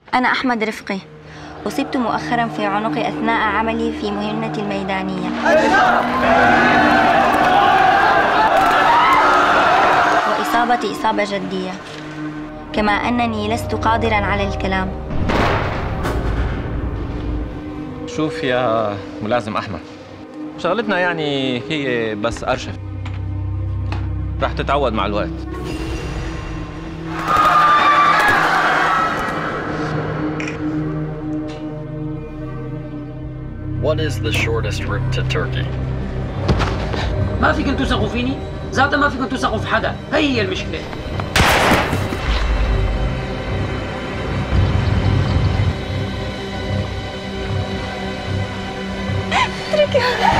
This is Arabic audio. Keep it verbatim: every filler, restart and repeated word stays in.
أنا أحمد رفقي، أصبت مؤخراً في عنقي أثناء عملي في مهمتي الميدانية، وإصابتي إصابة جدية، كما أنني لست قادراً على الكلام. شوف يا ملازم أحمد، شغلتنا يعني هي بس أرشف، رح تتعود مع الوقت. What is the shortest route to Turkey? ما فيكم توثقوا فيني؟ ذاتها ما فيكم توثقوا في حدا، هي هي المشكلة. اتركها.